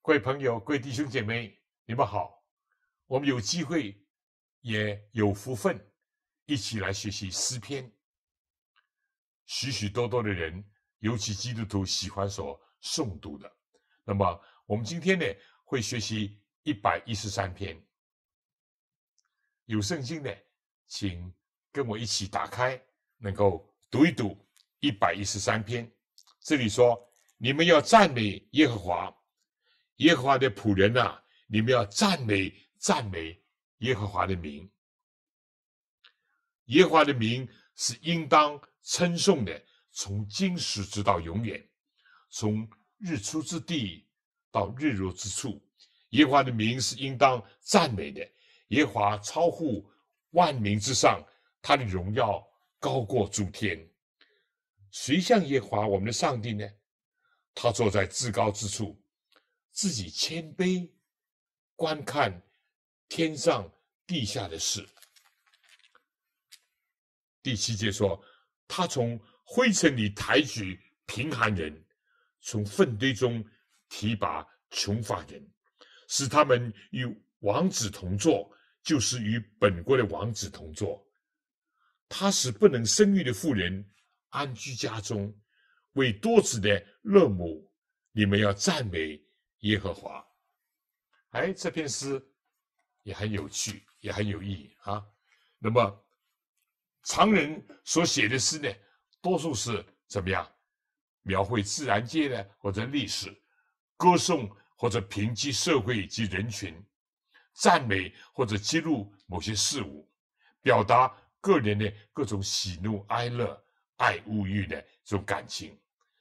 各位朋友、各位弟兄姐妹，你们好！我们有机会，也有福分，一起来学习诗篇。许许多多的人，尤其基督徒喜欢所诵读的。那么，我们今天呢，会学习113篇。有圣经呢，请跟我一起打开，能够读一读113篇。这里说：“你们要赞美耶和华。”耶和华的仆人啊，你们要赞美赞美耶和华的名。耶和华的名是应当称颂的，从今时直到永远，从日出之地到日落之处。耶和华的名是应当赞美的。耶和华超乎万民之上，他的荣耀高过诸天。谁像耶和华我们的上帝呢？他坐在至高之处，自己谦卑观看天上地下的事。第7节说，他从灰尘里抬举贫寒人，从粪堆中提拔穷乏人，使他们与王子同坐，就是与本国的王子同坐。他使不能生育的妇人安居家中，为多子的乐母。你们要赞美耶和华。这篇诗也很有趣，也很有意义啊。那么常人所写的诗呢，多数是怎么样？描绘自然界的或者历史，歌颂或者评击社会及人群，赞美或者揭露某些事物，表达个人的各种喜怒哀乐、爱恶欲的这种感情。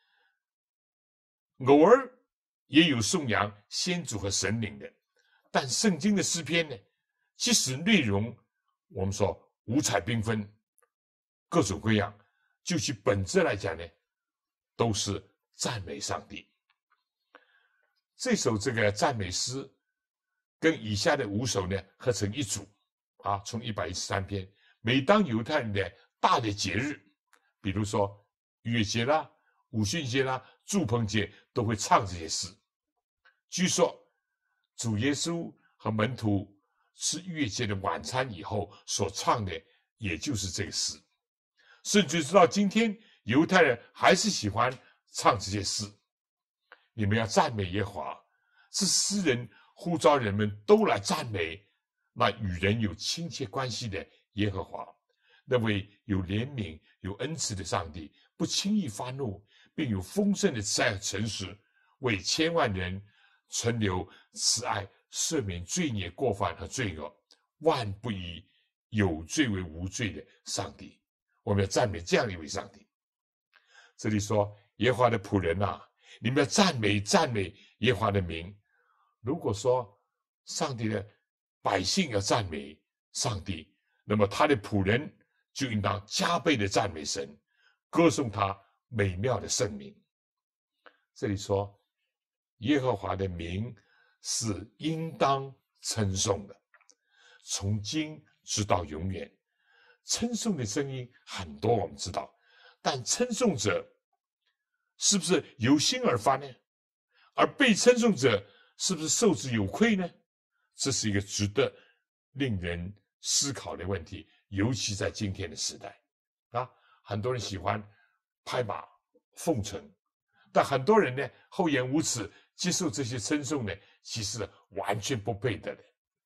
偶尔也有颂扬先祖和神灵的，但圣经的诗篇呢，即使内容我们说五彩缤纷，各种各样，就其本质来讲呢，都是赞美上帝。这首这个赞美诗跟以下的5首呢合成一组啊，从113篇。每当犹太人的大的节日，比如说逾越节啦、五旬节啦、住棚节，都会唱这些诗。据说主耶稣和门徒吃逾越节的晚餐以后所唱的，也就是这个诗。甚至直到今天，犹太人还是喜欢唱这些诗。你们要赞美耶和华，是诗人呼召人们都来赞美那与人有亲切关系的耶和华，那位有怜悯、有恩慈的上帝，不轻易发怒，并有丰盛的慈爱和诚实，为千万人存留慈爱，赦免罪孽过犯和罪恶，万不以有罪为无罪的上帝。我们要赞美这样一位上帝。这里说，耶和华的仆人啊，你们要赞美赞美耶和华的名。如果说上帝的百姓要赞美上帝，那么他的仆人就应当加倍的赞美神，歌颂他美妙的圣名。这里说，耶和华的名是应当称颂的，从今直到永远。称颂的声音很多，我们知道，但称颂者是不是由心而发呢？而被称颂者是不是受之有愧呢？这是一个值得令人思考的问题，尤其在今天的时代啊，很多人喜欢拍马奉承，但很多人呢厚颜无耻，接受这些称颂呢，其实完全不配得的。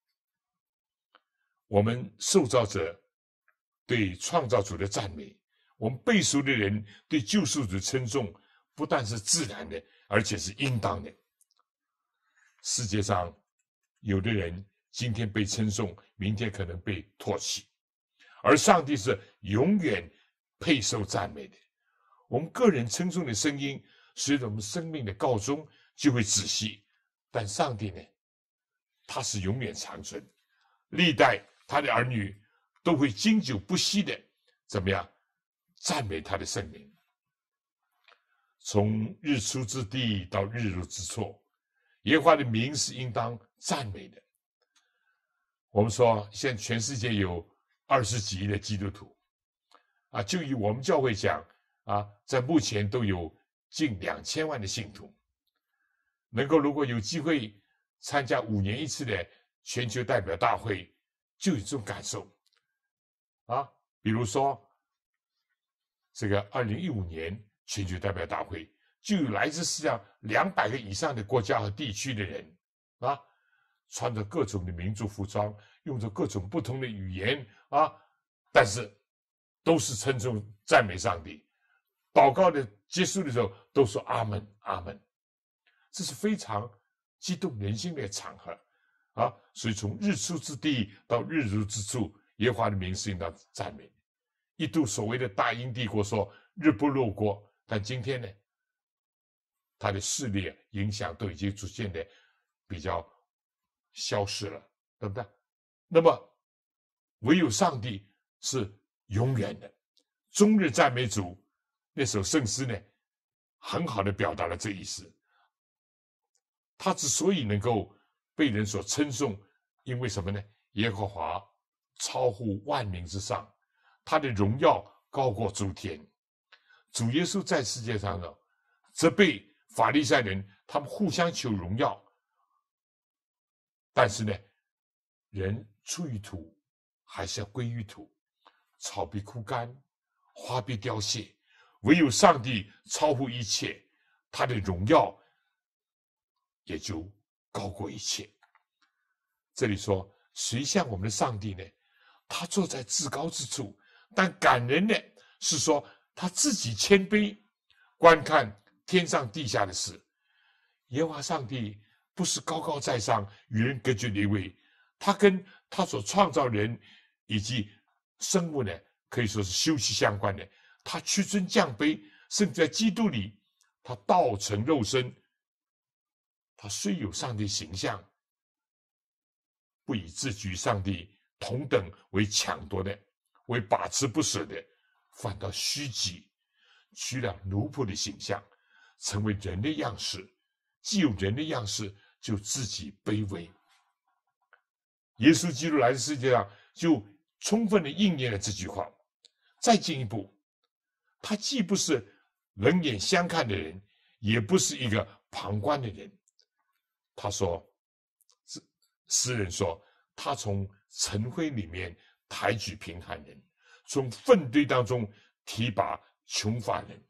我们受造者对创造主的赞美，我们背熟的人对救赎主称颂，不但是自然的，而且是应当的。世界上有的人今天被称颂，明天可能被唾弃，而上帝是永远配受赞美的。我们个人称颂的声音，随着我们生命的告终就会止息，但上帝呢，他是永远长存，历代他的儿女都会经久不息的怎么样赞美他的圣名。从日出之地到日落之处，耶和华的名是应当赞美的。我们说现在全世界有20几亿的基督徒啊，就以我们教会讲啊，在目前都有近2000万的信徒。 能够如果有机会参加5年一次的全球代表大会，就有这种感受啊。比如说这个2015年全球代表大会，就有来自世界上200个以上的国家和地区的人啊，穿着各种的民族服装，用着各种不同的语言啊，但是都是称颂赞美上帝。祷告的结束的时候都说阿门阿门，这是非常激动人心的场合啊！所以从日出之地到日入之处，耶和华的名是应当赞美。一度所谓的大英帝国说日不落国，但今天呢，他的势力影响都已经逐渐的比较消失了，对不对？那么唯有上帝是永远的，终日赞美主。那首圣诗呢，很好的表达了这意思。他之所以能够被人所称颂，因为什么呢？耶和华超乎万民之上，他的荣耀高过诸天。主耶稣在世界上呢，责备法利赛人，他们互相求荣耀，但是呢，人出于土，还是要归于土。草必枯干，花必凋谢，唯有上帝超乎一切，他的荣耀也就高过一切。这里说，谁像我们的上帝呢？他坐在至高之处，但感人的是说，他自己谦卑，观看天上地下的事。耶和华上帝不是高高在上，与人隔绝的一位，他跟他所创造人以及生物呢，可以说是休戚相关的。他屈尊降卑，甚至在基督里，他道成肉身。他虽有上帝形象，不以自居上帝同等为抢夺的，为把持不舍的，反倒虚己，取了奴仆的形象，成为人的样式。既有人的样式，就自己卑微。耶稣基督来到世界上，就充分的应验了这句话。再进一步，他既不是冷眼相看的人，也不是一个旁观的人。他说，诗人说，他从尘灰里面抬举贫寒人，从粪堆当中提拔穷乏人。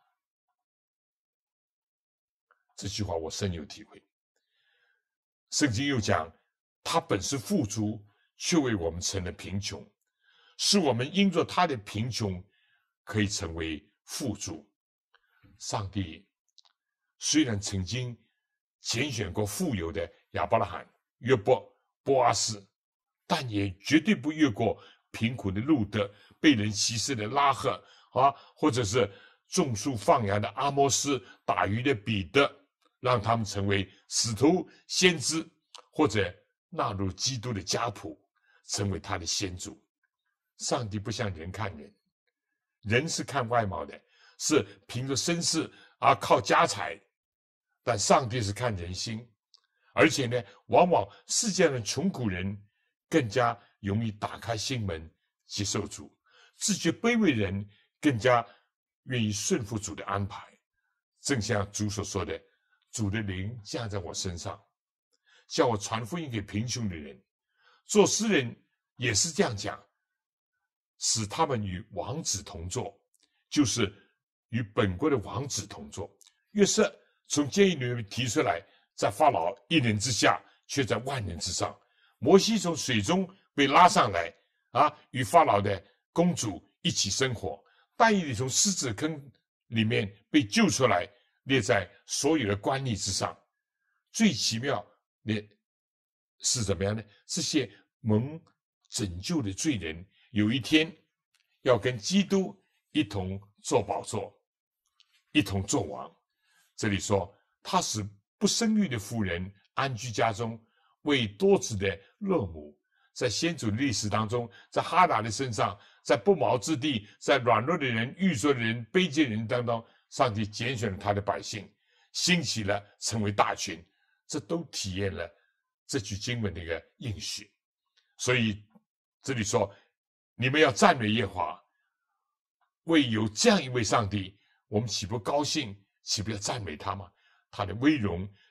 这句话我深有体会。圣经又讲，他本是富足，却为我们成了贫穷，使我们因着他的贫穷可以成为富足。上帝虽然曾经拣选过富有的亚伯拉罕、约伯、波阿斯，但也绝对不越过贫苦的路德、被人歧视的拉赫啊，或者是种树放羊的阿摩斯、打鱼的彼得，让他们成为使徒、先知，或者纳入基督的家谱，成为他的先祖。上帝不像人看人，人是看外貌的，是凭着身世而靠家财，但上帝是看人心。而且呢，往往世界上的穷苦人更加容易打开心门接受主，自觉卑微人更加愿意顺服主的安排。正像主所说的，主的灵降在我身上，叫我传福音给贫穷的人。做诗人也是这样讲，使他们与王子同坐，就是与本国的王子同坐。约瑟从监狱里面提出来，在法老一人之下，却在万人之上。摩西从水中被拉上来啊，与法老的公主一起生活。但以理从狮子坑里面被救出来，列在所有的官吏之上。最奇妙的是怎么样呢？这些蒙拯救的罪人，有一天要跟基督一同坐宝座，一同做王。这里说，他使不生育的妇人安居家中，为多子的乐母。在先祖的历史当中，在哈拿的身上，在不毛之地，在软弱的人、愚拙的人、卑贱的人当中，上帝拣选了他的百姓，兴起了成为大群。这都体验了这句经文的一个应许。所以这里说，你们要赞美耶和华，为有这样一位上帝，我们岂不高兴，岂不要赞美他吗？他的威荣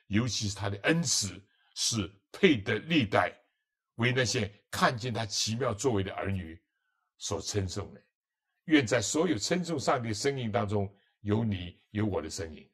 尤其是他的恩慈，是配得历代为那些看见他奇妙作为的儿女所称颂的。愿在所有称颂上帝的声音当中，有你有我的声音。